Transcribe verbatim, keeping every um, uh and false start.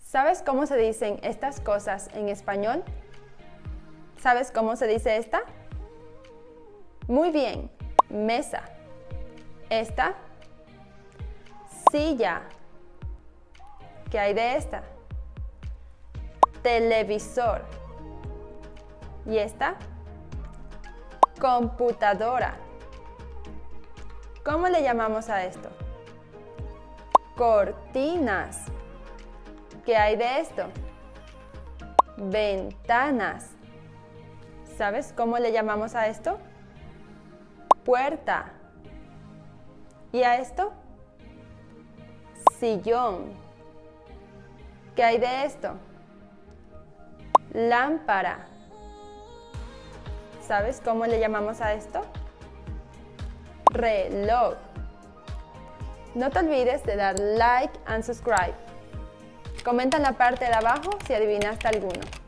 ¿Sabes cómo se dicen estas cosas en español? ¿Sabes cómo se dice esta? Muy bien, mesa. Esta, silla. ¿Qué hay de esta? Televisor. ¿Y esta? Computadora. ¿Cómo le llamamos a esto? Cortinas. ¿Qué hay de esto? Ventanas. ¿Sabes cómo le llamamos a esto? Puerta. ¿Y a esto? Sillón. ¿Qué hay de esto? Lámpara. ¿Sabes cómo le llamamos a esto? Reloj. No te olvides de dar like and subscribe. Comenta en la parte de abajo si adivinaste alguno.